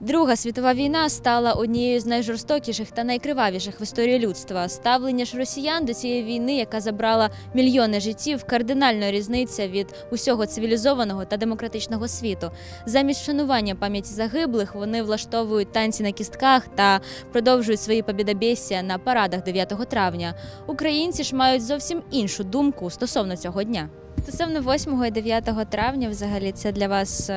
Друга світова війна стала однією з найжорстокіших та найкривавіших в історії людства. Ставлення ж росіян до цієї війни, яка забрала мільйони життів, кардинально різниця від усього цивілізованого та демократичного світу. Замість вшанування пам'яті загиблих вони влаштовують танці на кістках та продовжують свої побєдобєсія на парадах 9 травня. Українці ж мають зовсім іншу думку стосовно цього дня. Стосовно 8 і 9 травня, взагалі, це для вас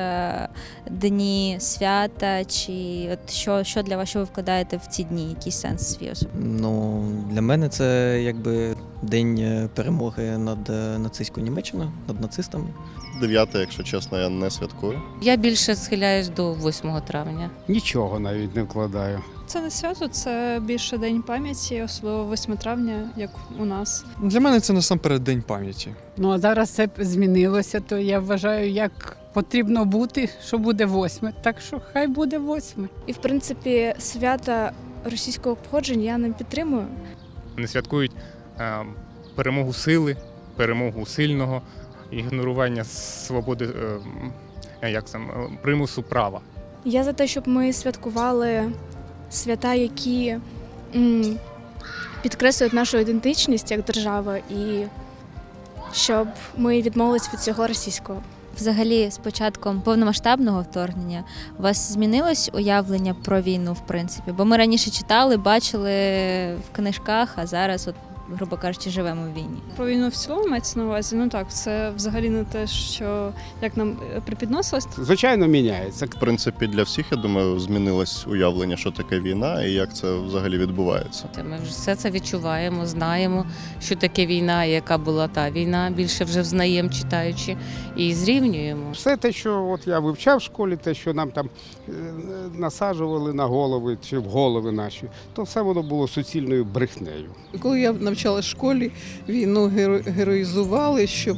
дні свята, чи от що для вас, що ви вкладаєте в ці дні, який сенс свій особливий? Ну, для мене це якби день перемоги над нацистською Німеччиною, над нацистами. 9, якщо чесно, я не святкую. Я більше схиляюсь до 8 травня. Нічого навіть не вкладаю. Це не свято, це більше день пам'яті, особливо 8 травня, як у нас. Для мене це насамперед день пам'яті. Ну, а зараз це змінилося, то я вважаю, як потрібно бути, що буде 8. Так що хай буде 8. І, в принципі, свята російського походження я не підтримую. Вони святкують перемогу сили, перемогу сильного, ігнорування свободи, примусу права. Я за те, щоб ми святкували свята, які підкреслюють нашу ідентичність як держава, і щоб ми відмовились від цього російського. Взагалі, з початком повномасштабного вторгнення у вас змінилось уявлення про війну, в принципі? Бо ми раніше читали, бачили в книжках, а зараз, от, грубо кажучи, живемо в війні. Про війну в цілому мається на увазі? Ну так, це взагалі не те, що як нам припідносилось. Звичайно, міняється. В принципі, для всіх, я думаю, змінилось уявлення, що таке війна і як це взагалі відбувається. Ми вже все це відчуваємо, знаємо, що таке війна, яка була та війна, більше вже взнаємо, читаючи, і зрівнюємо. Все те, що от я вивчав в школі, те, що нам там насаджували на голови чи в голови наші, то все воно було суцільною брехнею. Коли я навчалася в школі, війну героїзували, щоб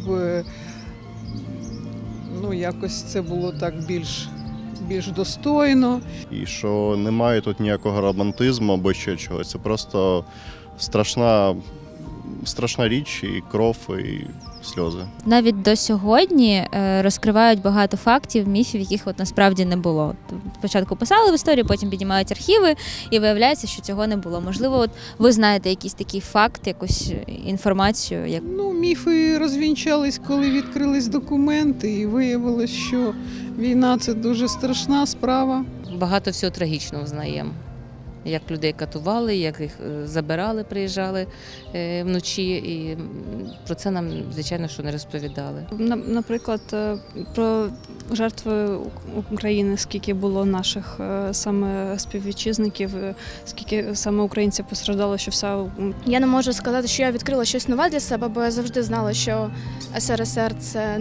якось це було так більш достойно. І що немає тут ніякого романтизму або ще чогось. Це просто страшна річ, і кров, і сльози. Навіть до сьогодні розкривають багато фактів, міфів, яких от насправді не було. Спочатку писали в історії, потім піднімають архіви, і виявляється, що цього не було. Можливо, от ви знаєте якийсь такий факт, якусь інформацію? Як... Міфи розвінчались, коли відкрились документи, і виявилось, що війна – це дуже страшна справа. Багато всього трагічного знаємо. Як людей катували, як їх забирали, приїжджали вночі, і про це нам, звичайно, що не розповідали. Наприклад, про жертви України, скільки було наших саме співвітчизників, скільки саме українців постраждало, що все... Я не можу сказати, що я відкрила щось нове для себе, бо я завжди знала, що СРСР – це,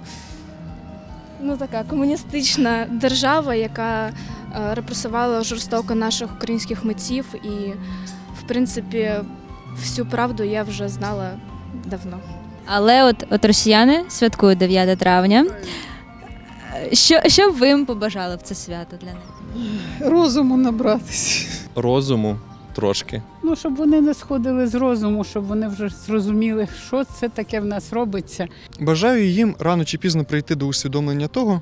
така комуністична держава, яка репресувала жорстоко наших українських митців, і, в принципі, всю правду я вже знала давно. Але от росіяни святкують 9 травня. Що б ви їм побажали в це свято для них? Розуму набратися. Розуму трошки. Щоб вони не сходили з розуму, щоб вони вже зрозуміли, що це таке в нас робиться. Бажаю їм рано чи пізно прийти до усвідомлення того,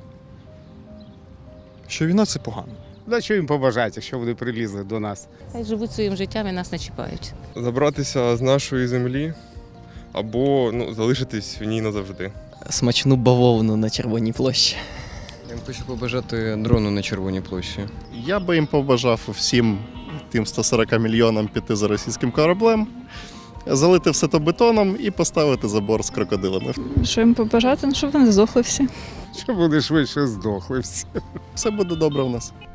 що війна – це погано. Що їм побажати, якщо вони прилізли до нас? Хай живуть своїм життям і нас не чіпають. Забратися з нашої землі або залишитись в ній назавжди. Смачну бавовну на Червоній площі. Я хочу побажати дрону на Червоній площі. Я би їм побажав всім тим 140 мільйонам піти за російським кораблем, залити все то бетоном і поставити забор з крокодилами. Що їм побажати? Щоб вони здохли всі. Щоб вони швидше здохли всі. Все буде добре в нас.